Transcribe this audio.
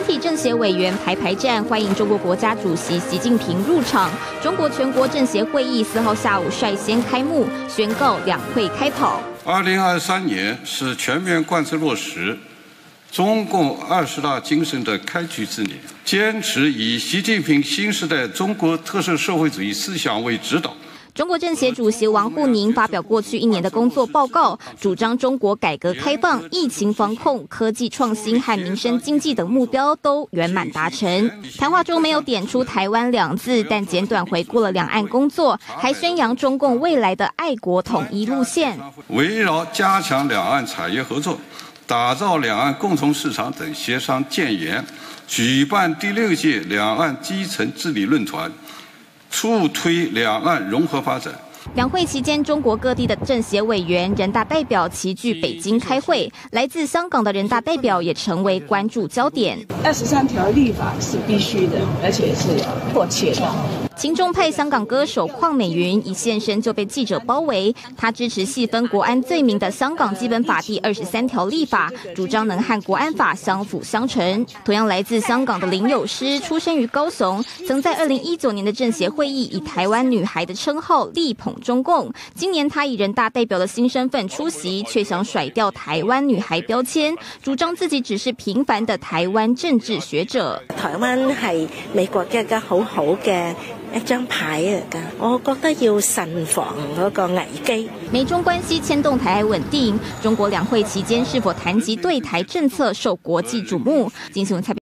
体政协委员排站欢迎中国国家主席习近平入场。中国全国政协会议4号下午率先开幕，宣告两会开跑。 2023年是全面贯彻落实中共20大精神的开局之年，坚持以习近平新时代中国特色社会主义思想为指导。 中国政协主席王沪宁发表过去1年的工作报告，主张中国改革开放、疫情防控、科技创新和民生经济等目标都圆满达成。谈话中没有点出台湾2字，但简短回顾了两岸工作，还宣扬中共未来的爱国统一路线。 围绕加强两岸产业合作、打造两岸共同市场等协商建言，举办第6届两岸基层治理论坛，促推两岸融合发展。 两会期间，中国各地的政协委员、人大代表齐聚北京开会，来自香港的人大代表也成为关注焦点。 23条立法是必须的，而且是迫切的。 亲中派香港歌手邝美云一现身就被记者包围，她支持细分国安罪名的香港基本法第23条立法，主张能和国安法相辅相成。同样来自香港的林友诗，出生于高雄，曾在2019年的政协会议以台湾女孩的称号力捧中共。今年她以人大代表的新身份出席，却想甩掉台湾女孩標籤，主張自己只是平凡的台灣政治學者。 台灣係美國一個好好嘅一張牌嚟㗎，我覺得要慎防嗰個危機。 美中關係牽動台海穩定，中國兩會期間是否談及對台政策受國際矚目？金新聞蔡